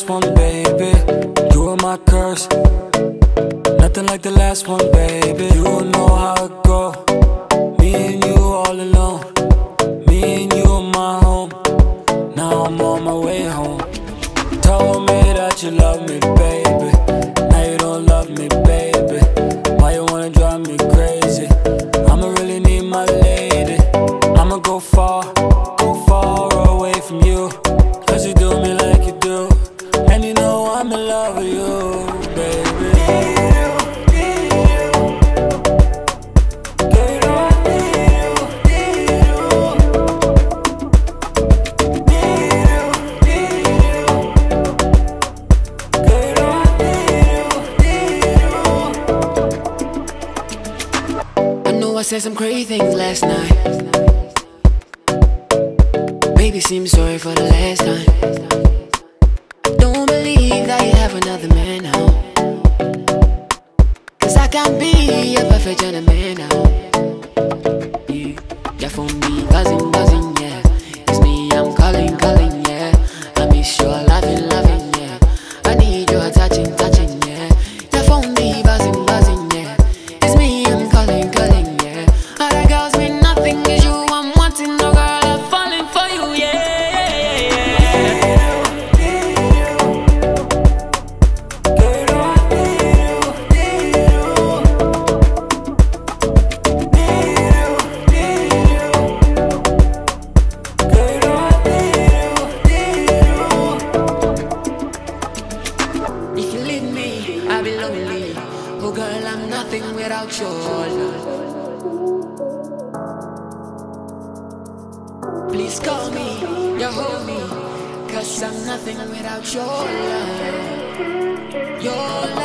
last one, baby. You are my curse. Nothing like the last one, baby. You know how it go. Me and you all alone. Me and you in my home. Now I'm on my way home. Told me that you love me, baby. Now you don't love me, baby. Why you wanna drive me crazy? I'ma really need my lady. I'ma go far away from you. Cause you do me like you do. And you know I'm in love with you, baby. I said some crazy things last night. Baby, seems sorry for the last time. Don't believe that you have another man now. Cause I can't be a perfect gentleman now. Yeah, your phone be buzzing, buzzing, yeah. It's me, I'm calling, calling, yeah. I miss your loving, loving, yeah. I need your touching, touching, yeah. Your phone be buzzing, buzzing, yeah. It's me, I'm calling, calling. Other girls mean nothing, is you I'm wanting, no girl, I'm falling for you, yeah. If you leave me, I'll be lonely. Oh girl, I'm nothing without your love. Please call me, you hold me, cause I'm nothing without your love. Your love.